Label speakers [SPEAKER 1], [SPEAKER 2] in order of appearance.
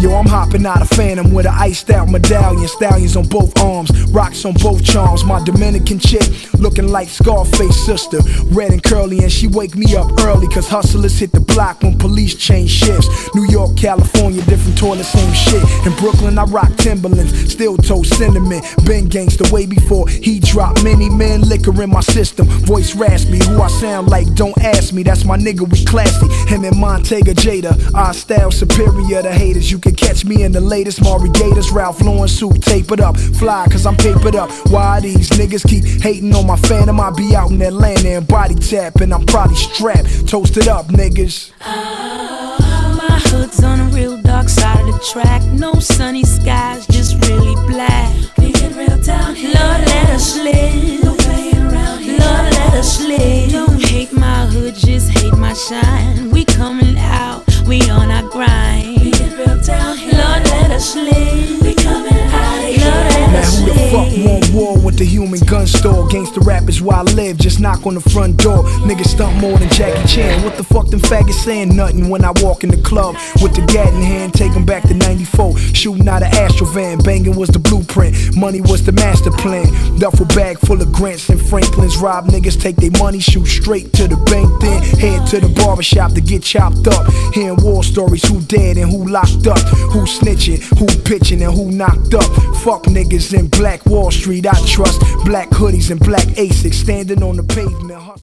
[SPEAKER 1] Yo, I'm hopping out of Phantom with an iced out medallion. Stallions on both arms, rocks on both charms. My Dominican chick looking like Scarface sister, red and curly, and she wake me up early, cause hustlers hit the block when police change shifts. New York, California, different toilet, same shit. In Brooklyn, I rock Timberlands, still toast cinnamon. Been gangsta way before he dropped many men. Liquor in my system, voice raspy. Who I sound like, don't ask me. That's my nigga, we classy. Him and Montega Jada, our style superior to haters. You can catch me in the latest Maury Gators, Ralph Lauren suit, tape it up. Fly, cause I'm papered up. Why these niggas keep hating on my Phantom? I be out in Atlanta and body tapping. I'm probably strapped, toasted up, niggas.
[SPEAKER 2] My hood's on the real dark side of the track. No sunny skies, just really black. We get real down here. Lord, let us live. No playing around here. Lord, let us live. Don't hate my hood, just hate my shine. We coming out, we on our grind. We get real down here. Lord, let us live. We coming out of here.
[SPEAKER 1] Now who the fuck want war with the human gun store? Gangsta rap is where I live, just knock on the front door. Niggas stunt more than Jackie Chan. What the fuck them faggots saying? Nothing when I walk in the club with the gat in hand, take 'em back to 94. Shooting out an Astro van, banging was the blueprint. Money was the master plan. Duffel bag full of Grants and Franklins. Rob niggas, take their money, shoot straight to the bank, then head to the barbershop to get chopped up. Hearing war stories, who dead and who locked up, who snitching, who pitching and who knocked up. Fuck niggas in Black Wall Street, I trust black hoodies and black Asics standing on the pavement.